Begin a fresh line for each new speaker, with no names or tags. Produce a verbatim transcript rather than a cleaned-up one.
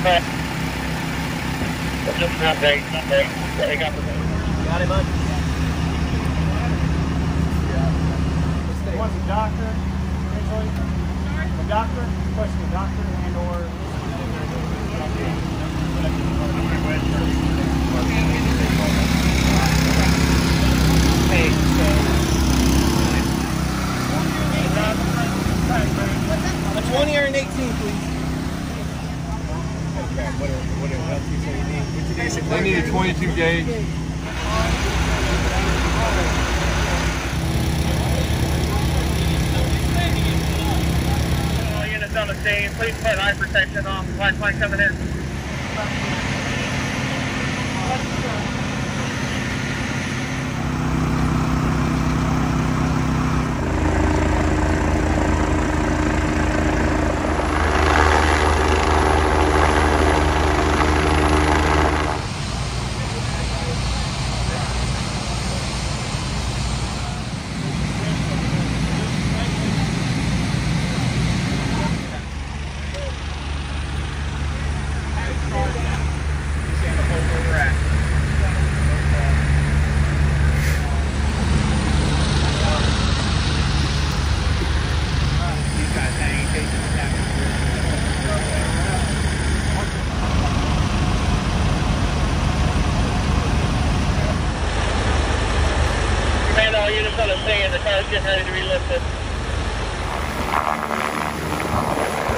Okay. Just an update, update. They got the
Got it, bud? Yeah. What's the doctor? The doctor? Question the doctor and or... Hey, so... A twenty or an eighteen, please. Okay, what are, what are, what you say you need? What you need?
They need a twenty-two gauge.
All units on the scene, please put eye protection on. Lifeline coming in. All units on the scene, the car's getting ready to be lifted.